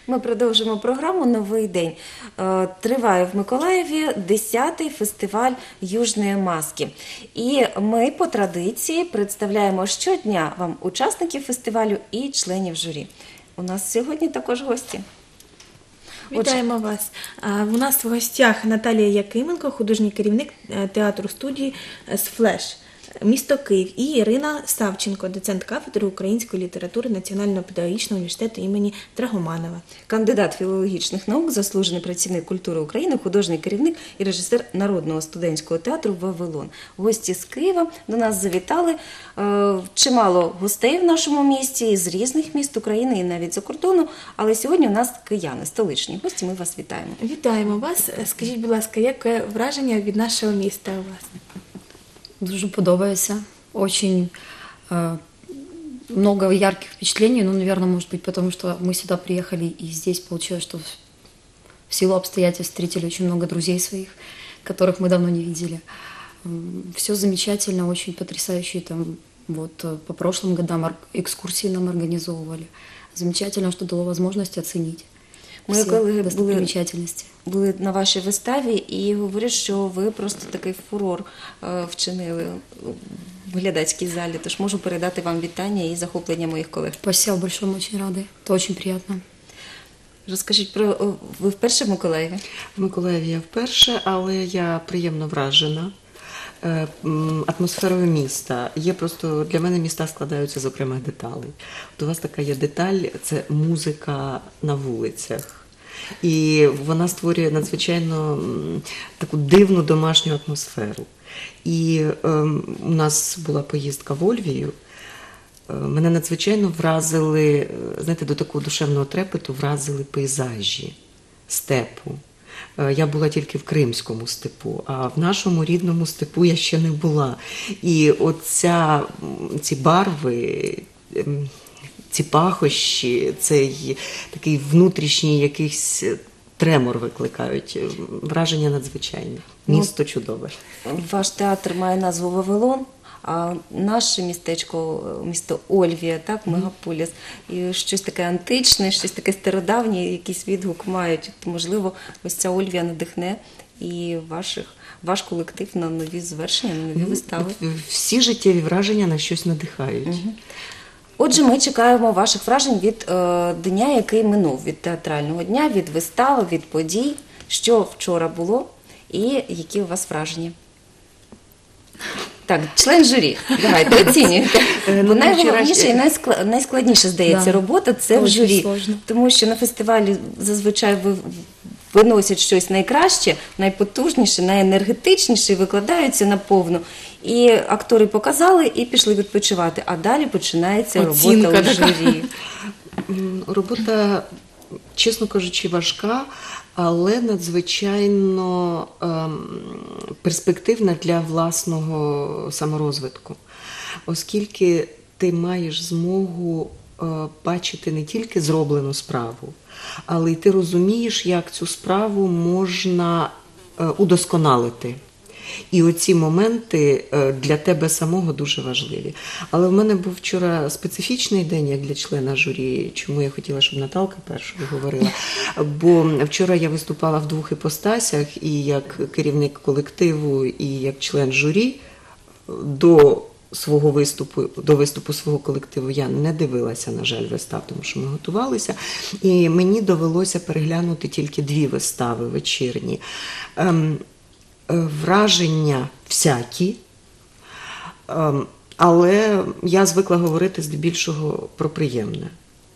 Ми продовжимо програму «Новий день». Триває в Миколаєві 10-й фестиваль Южної маски. І ми по традиції представляємо щодня вам учасників фестивалю і членів журі. У нас сьогодні також гості. Вітаємо вас. У нас в гостях Наталія Якименко, художній керівник театру студії «Сфлеш», місто Київ, і Ірина Савченко, доцент кафедри української літератури Національного педагогічного університету імені Драгоманова. Кандидат філологічних наук, заслужений працівник культури України, художній керівник і режисер Народного студентського театру «Вавилон». Гості з Києва до нас завітали. Чимало гостей в нашому місті з різних міст України і навіть за кордону. Але сьогодні у нас кияни, столичні гості. Ми вас вітаємо. Вітаємо вас. Скажіть, будь ласка, яке враження від нашого міста у вас? Дуже подобается. Очень много ярких впечатлений. Ну, наверное, может быть, потому что мы сюда приехали, и здесь получилось, что в силу обстоятельств встретили очень много друзей своих, которых мы давно не видели. Все замечательно, очень потрясающие там, вот, по прошлым годам экскурсии нам организовывали. Замечательно, что дало возможность оценить Мої всі колеги достопримечательності. були на вашій виставі і говорять, що ви просто такий фурор вчинили в глядацькій залі. Тож можу передати вам вітання і захоплення моїх колег. Спасибо большое, мы очень рады. Это очень приятно. Розкажіть, ви вперше в Миколаєві? В Миколаєві я вперше, але я приємно вражена атмосферою міста. Є просто, для мене міста складаються з окремих деталей. От у вас така є деталь – це музика на вулицях. І вона створює надзвичайно таку дивну домашню атмосферу. І у нас була поїздка в Ольвію. Мене надзвичайно вразили, знаєте, до такого душевного трепету вразили пейзажі степу. Я була тільки в Кримському степу, а в нашому рідному степу я ще не була. І ці барви, ці пахощі, цей такий внутрішній якийсь тремор викликають. Враження надзвичайне. Місто чудове. Ваш театр має назву «Вавилон», а наше містечко, місто Ольвія, так, мегаполіс, і щось таке античне, щось таке стародавнє, якийсь відгук мають. Можливо, ось ця Ольвія надихне і ваш колектив на нові звершення, на нові вистави. Всі життєві враження на щось надихають. Отже, ми чекаємо ваших вражень від дня, який минув, від театрального дня, від вистави, від подій, що вчора було і які у вас враження. Так, член журі, давайте оцінюйте. Бо найголовніше і найскладніше, здається, робота – це в журі. Тому що на фестивалі зазвичай виносять щось найкраще, найпотужніше, найенергетичніше і викладаються наповну. І актори показали і пішли відпочивати. А далі починається робота у журі. Робота, чесно кажучи, важка, але надзвичайно перспективна для власного саморозвитку. Оскільки ти маєш змогу бачити не тільки зроблену справу, але й ти розумієш, як цю справу можна удосконалити. І оці моменти для тебе самого дуже важливі. Але в мене був вчора специфічний день, як для члена журі, чому я хотіла, щоб Наталка першою говорила. Бо вчора я виступала в двох іпостасях, і як керівник колективу, і як член журі. До виступу свого колективу я не дивилася, на жаль, вистав, тому що ми готувалися. І мені довелося переглянути тільки 2 вистави вечірні. Враження всякі, але я звикла говорити здебільшого про приємне.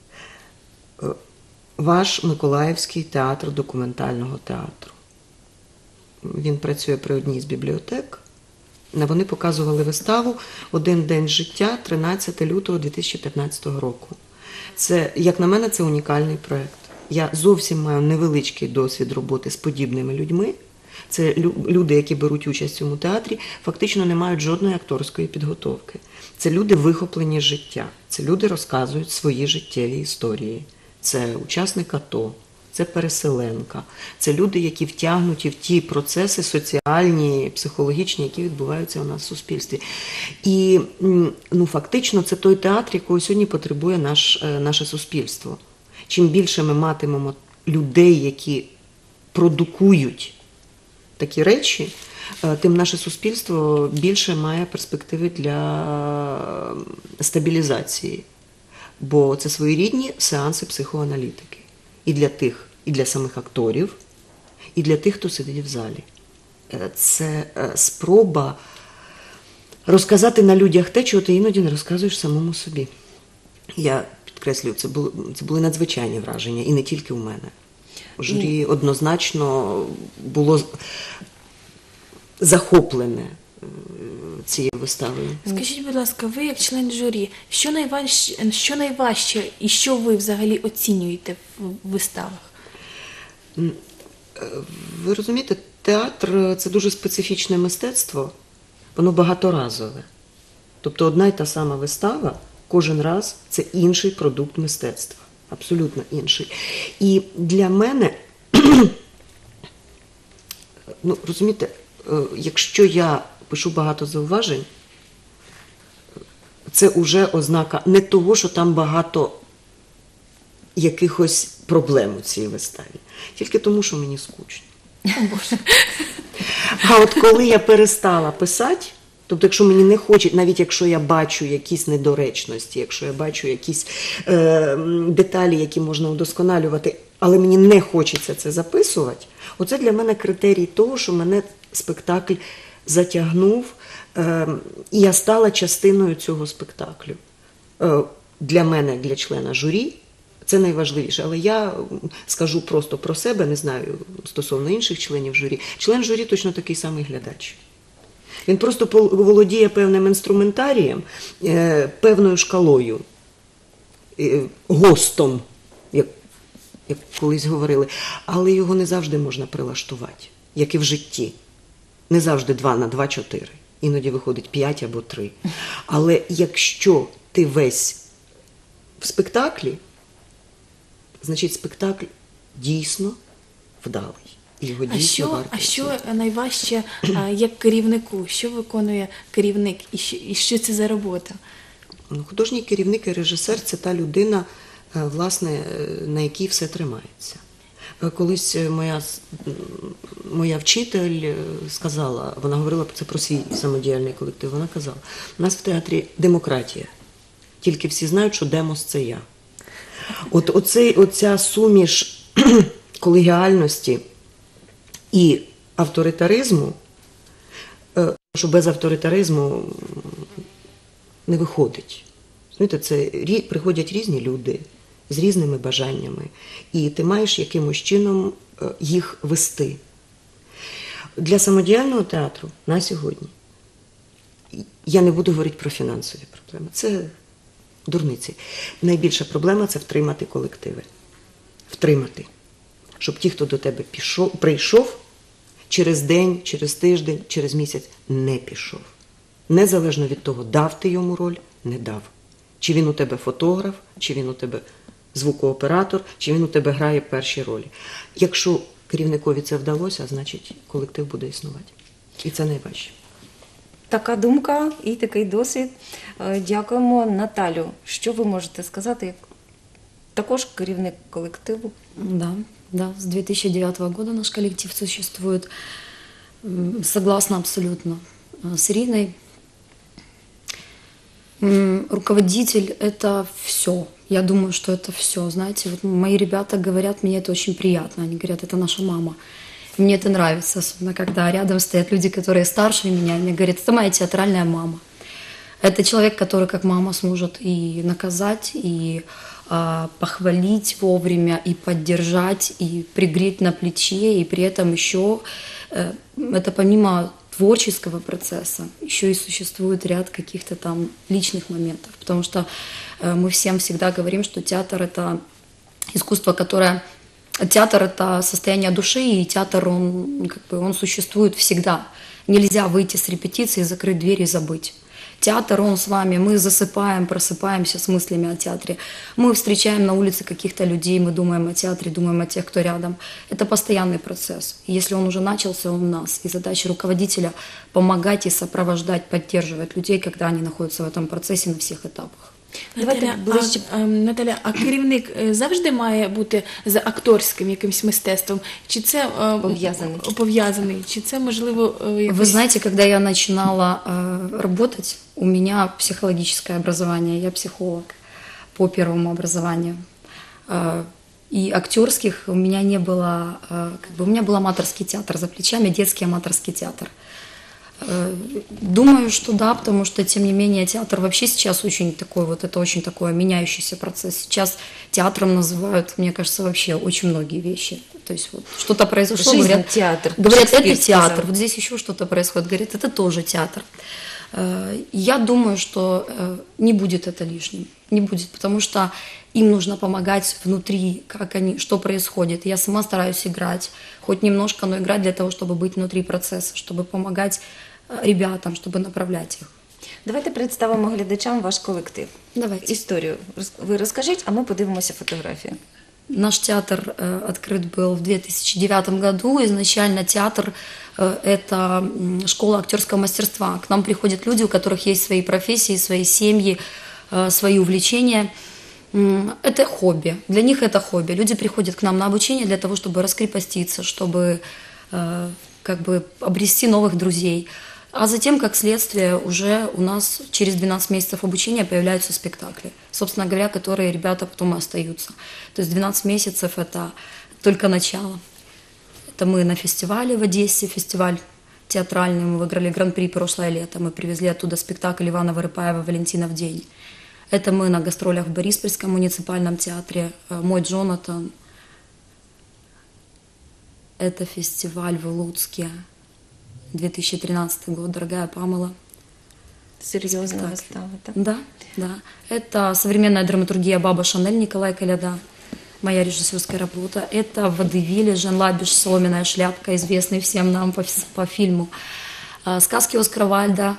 Ваш Миколаївський театр документального театру. Він працює при одній з бібліотек. Вони показували виставу «Один день життя» 13 лютого 2015 року. Це, як на мене, це унікальний проєкт. Я зовсім маю невеличкий досвід роботи з подібними людьми. Це люди, які беруть участь в цьому театрі, фактично не мають жодної акторської підготовки. Це люди вихоплені з життя. Це люди розказують свої життєві історії. Це учасник АТО, це переселенка. Це люди, які втягнуті в ті процеси соціальні, психологічні, які відбуваються у нас в суспільстві. І фактично це той театр, якого сьогодні потребує наше суспільство. чим більше ми матимемо людей, які продукують такі речі, тим наше суспільство більше має перспективи для стабілізації. Бо це своєрідні сеанси психоаналітики. І для тих, і для самих акторів, і для тих, хто сидить в залі. Це спроба розказати на людях те, чого ти іноді не розказуєш самому собі. Я підкреслюю, це були надзвичайні враження, і не тільки у мене. Журі однозначно було захоплене цією виставою. Скажіть, будь ласка, ви як член журі, що найважче і що ви взагалі оцінюєте в виставах? Ви розумієте, театр – це дуже специфічне мистецтво, воно багаторазове. Тобто одна й та сама вистава кожен раз – це інший продукт мистецтва, абсолютно інший. І для мене, розумієте, якщо я пишу багато зауважень, це вже ознака не того, що там багато якихось проблем у цій виставі, тільки тому, що мені скучно. А от коли я перестала писати, тобто якщо мені не хочуть, навіть якщо я бачу якісь недоречності, якщо я бачу якісь деталі, які можна удосконалювати, але мені не хочеться це записувати, оце для мене критерій того, що мене спектакль затягнув, і я стала частиною цього спектаклю. Для мене, для члена журі, це найважливіше. Але я скажу просто про себе, не знаю, стосовно інших членів журі. Член журі точно такий самий глядач. Він просто володіє певним інструментарієм, певною шкалою, гостом, як колись говорили. Але його не завжди можна прилаштувати, як і в житті. Не завжди 2 на 2 – 4. Іноді виходить 5 або 3. Але якщо ти весь в спектаклі, значить спектакль дійсно вдалий. І його дійсно варто. А що найважче як керівнику? Що виконує керівник і що це за робота? Художній керівник і режисер – це та людина, власне, на якій все тримається. Колись моя вчитель сказала, вона говорила це про свій самодіяльний колектив, вона казала, у нас в театрі демократія, тільки всі знають, що демос – це я. Оця суміш колегіальності і авторитаризму, що без авторитаризму не виходить. Знаєте, приходять різні люди з різними бажаннями, і ти маєш якимось чином їх вести. Для самодіяльного театру на сьогодні, я не буду говорити про фінансові проблеми, це дурниці. Найбільша проблема – це втримати колективи. Втримати. Щоб ті, хто до тебе прийшов, через день, через тиждень, через місяць не пішов. Незалежно від того, дав ти йому роль, не дав. Чи він у тебе фотограф, чи він у тебе звукооператор, чи він у тебе грає перші ролі. Якщо керівникові це вдалося, значить колектив буде існувати. І це найважче. Така думка і такий досвід. Дякуємо. Наталю, що ви можете сказати, як також керівник колективу? Да, с 2009 года наш коллектив существует. Согласна абсолютно с Ириной. Руководитель – это все. Я думаю, что это все. Знаете, вот мои ребята говорят, мне это очень приятно. Они говорят, это наша мама. И мне это нравится, особенно когда рядом стоят люди, которые старше меня. И мне говорят, это моя театральная мама. Это человек, который как мама сможет и наказать, и похвалить вовремя, и поддержать, и пригреть на плече, и при этом еще это помимо творческого процесса еще и существует ряд каких-то там личных моментов, потому что мы всем всегда говорим, что театр – это искусство, которое… Театр – это состояние души, и театр, он существует всегда. Нельзя выйти с репетиции, закрыть дверь и забыть. Театр, он с вами, мы засыпаем, просыпаемся с мыслями о театре. Мы встречаем на улице каких-то людей, мы думаем о театре, думаем о тех, кто рядом. Это постоянный процесс. Если он уже начался, он в нас. И задача руководителя – помогать и сопровождать, поддерживать людей, когда они находятся в этом процессе на всех этапах. Давайте ближче. Наталя, а керівник завжди має бути за акторським якимось мистецтвом? Чи це пов'язаний? Чи це, можливо, якось... Вы знаете, когда я начинала работать, у меня психологическое образование, я психолог по первому образованию. И актерских у меня не было, у меня был аматорский театр за плечами, детский аматорский театр. Думаю, что да, потому что, тем не менее, театр вообще сейчас очень такой, это очень такой меняющийся процесс. Сейчас театром называют, мне кажется, вообще очень многие вещи. То есть что-то произошло, Жизнь, говорят, театр. Говорят, это театр, сказал. вот здесь еще что-то происходит, говорят, это тоже театр. Я думаю, что не будет это лишним, не будет, потому что им нужно помогать внутри, что происходит. Я сама стараюсь играть, хоть немножко, но играть для того, чтобы быть внутри процесса, чтобы помогать ребятам, чтобы направлять их. Давайте представимо глядачам ваш колектив. Давайте. Історію ви розкажіть, а ми подивимося фотографії. Наш театр открыт был в 2009 году. Изначально театр – это школа актерского мастерства. К нам приходят люди, у которых есть свои профессии, свои семьи, свои увлечения. Это хобби. Для них это хобби. Люди приходят к нам на обучение для того, чтобы раскрепоститься, чтобы обрести новых друзей. А затем, как следствие, уже у нас через 12 месяцев обучения появляются спектакли, собственно говоря, которые ребята потом и остаются. То есть 12 месяцев – это только начало. Это мы на фестивале в Одессе, фестиваль театральный, мы выиграли гран-при прошлое лето, мы привезли оттуда спектакль Ивана Вырыпаева «Валентинов день». Это мы на гастролях в Бориспольском муниципальном театре «Мой Джонатан». Это фестиваль в Луцке. 2013 год, «Дорогая Памела». Серйозно вистава, так? Да, да. Это современная драматургия «Баба Шанель» Николай Коляда, моя режиссерская работа. Это «Водевиль» Жан Лабиш «Соломенная шляпка», известный всем нам по фильму. Сказки Оскара Вальда.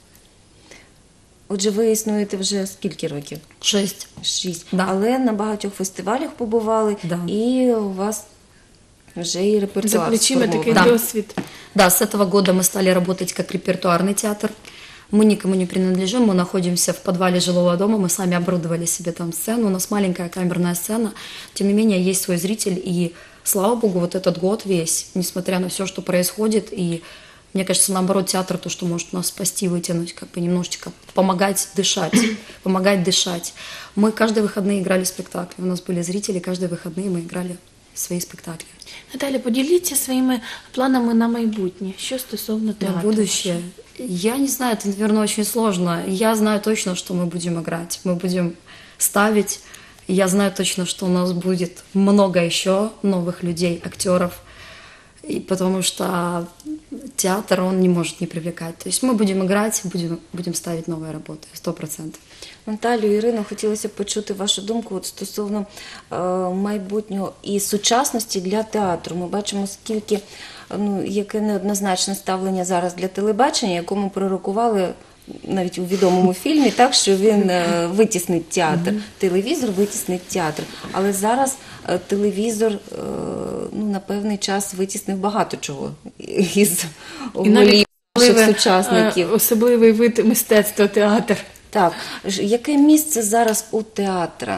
Отже, ви існуєте вже скільки років? 6. 6. Да. Але на багатьох фестивалях побували, Да. і у вас вже і репертуар За плечима такий сформований. досвід. Да, с этого года мы стали работать как репертуарный театр. Мы никому не принадлежим, мы находимся в подвале жилого дома, мы сами оборудовали себе там сцену, у нас маленькая камерная сцена, тем не менее есть свой зритель, и слава богу, вот этот год весь, несмотря на все, что происходит, и мне кажется, наоборот, театр то, что может нас спасти, вытянуть, немножечко помогать дышать. Мы каждые выходные играли спектакли, у нас были зрители, каждые выходные мы играли свои спектакли. Наталя, поділіться своїми планами на майбутнє. Що стосовно На театру? будущее. Я не знаю, это, наверное, очень сложно. Я знаю точно, что мы будем играть. Мы будем ставить. Я знаю точно, что у нас будет много еще новых людей, актеров. И потому что театр, он не может не привлекать. То есть мы будем играть, будем ставить новые работы, 100%. Наталю, Ірино, хотілося б почути вашу думку стосовно майбутнього і сучасності для театру. Ми бачимо, скільки, яке неоднозначне ставлення зараз для телебачення, якому пророкували навіть у відомому фільмі, так, що він витіснить театр. Телевізор витіснить театр. Але зараз телевізор на певний час витіснив багато чого із голів наших сучасників. Особливий вид мистецтва театр. Так, яке місце зараз у театра?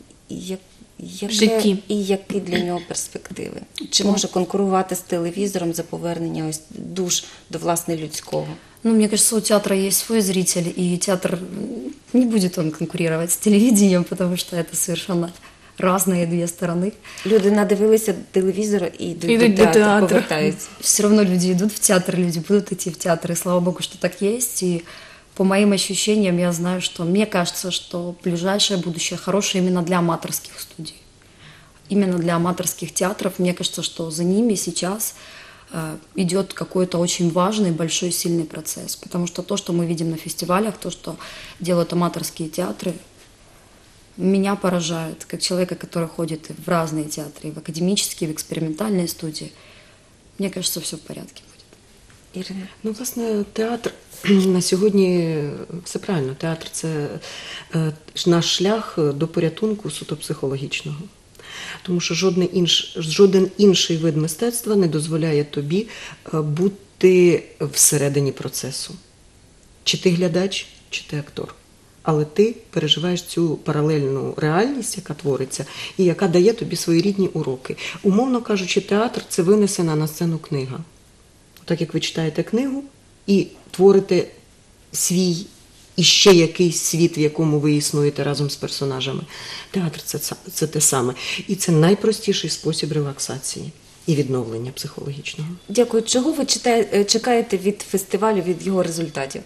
В житті. І які для нього перспективи? Чи може конкурувати з телевізором за повернення ось душ до власне людського? Мне кажется, у театра есть свой зритель, и театр не будет он конкурировать с телевидением, потому что это совершенно разные две стороны. Люди надивилися телевізора і йдуть до театру, повертаються. Все равно люди идут в театр, люди будут идти в театр, и слава богу, что так есть. И по моим ощущениям я знаю, что мне кажется, что ближайшее будущее хорошее именно для аматорских студий. Именно для аматорских театров. Мне кажется, что за ними сейчас идет какой-то очень важный, большой, сильный процесс. Потому что то, что мы видим на фестивалях, то, что делают аматорские театры, меня поражает, как человека, который ходит в разные театры, и в академические, в экспериментальные студии. Мне кажется, все в порядке будет. Ірина? Власне, театр на сьогодні, все правильно, театр – це наш шлях до порятунку суто психологічного. Тому що жоден інший вид мистецтва не дозволяє тобі бути всередині процесу. Чи ти глядач, чи ти актор. але ти переживаєш цю паралельну реальність, яка твориться, і яка дає тобі своєрідні уроки. Умовно кажучи, театр – це винесена на сцену книга. Так як ви читаєте книгу і творите свій і ще якийсь світ, в якому ви існуєте разом з персонажами. Театр – це те саме. І це найпростіший спосіб релаксації і відновлення психологічного. Дякую. Чого ви чекаєте від фестивалю, від його результатів?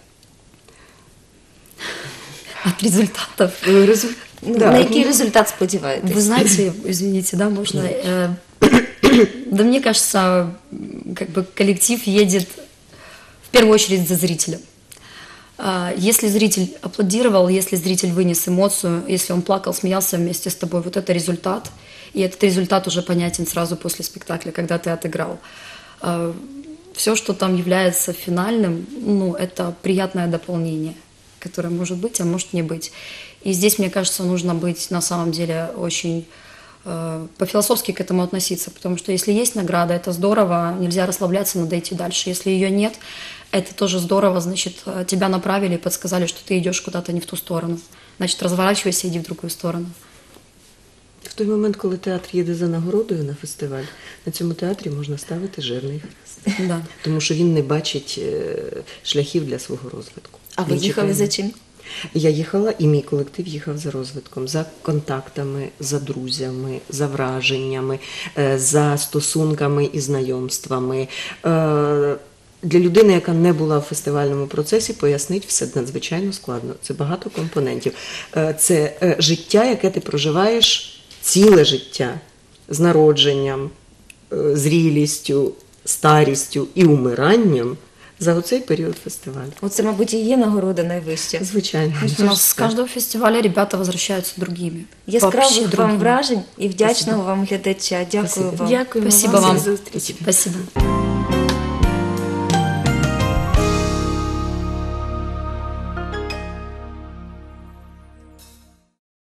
От результатов. Да. На який результат сподіваєтесь? Вы знаете, извините, да, можно... Да мне кажется, как бы коллектив едет в первую очередь за зрителем. Если зритель аплодировал, если зритель вынес эмоцию, если он плакал, смеялся вместе с тобой, вот это результат. И этот результат уже понятен сразу после спектакля, когда ты отыграл. Все, что там является финальным, ну, это приятное дополнение, которое может быть, а может не быть. И здесь, мне кажется, нужно быть на самом деле очень по-философски к этому относиться, потому что если есть награда, это здорово, нельзя расслабляться, надо идти дальше. Если ее нет, это тоже здорово, значит, тебя направили и подсказали, что ты идешь куда-то не в ту сторону. Значит, разворачивайся и иди в другую сторону. В той момент, коли театр їде за нагородою на фестиваль, на цьому театрі можна ставити жирний хрест. Да. Тому що він не бачить шляхів для свого розвитку. А ви їхали за чим? Я їхала, і мій колектив їхав за розвитком, за контактами, за друзями, за враженнями, за стосунками і знайомствами. Для людини, яка не була в фестивальному процесі, пояснити все надзвичайно складно. Це багато компонентів. Це життя, яке ти проживаєш ціле життя з народженням, зрілістю, старістю і умиранням за оцей період фестивалю. Оце, мабуть, і є нагорода найвища. Звичайно. У нас с каждого фестиваля ребята возвращаются другими. Яскравих вам вражень і вдячного вам глядача. Дякую вам. Дякуємо Спасибо вам вам. за зустріч. Спасибо.